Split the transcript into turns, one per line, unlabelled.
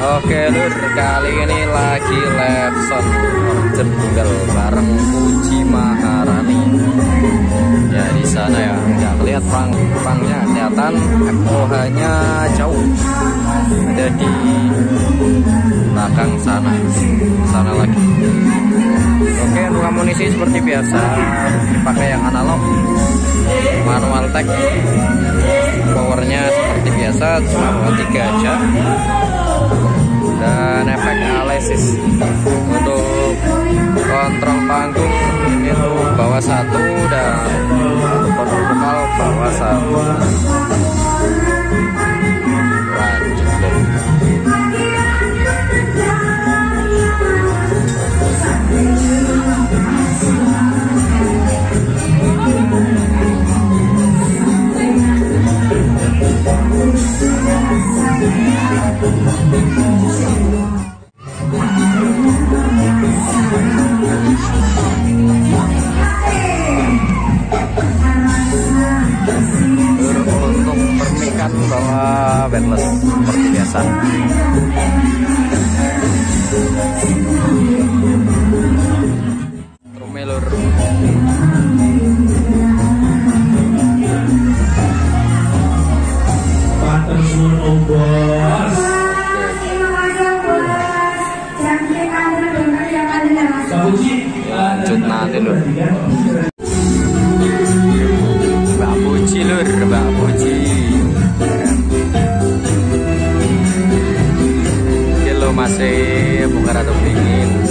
Oke lur, kali ini lagi live sound order tunggal bareng Puji Maharani. Ya di sana ya, nggak kelihatan perangnya, kelihatan FOH-nya jauh. Ada di belakang sana, sana lagi. Oke, untuk amunisi seperti biasa dipakai yang analog, manual tag. Powernya seperti biasa cuma 3 aja. Dan efek Alesis. Untuk kontrol panggung ini tuh bawah 1 dan untuk kontrol vokal bawah 1. Lanjut deh. Untuk permikan bawa wireless seperti biasa. Trumelur. Lanjut nanti lur. Mbak Puji lur, Mbak Puji. Oke lo masih bukan atau dingin.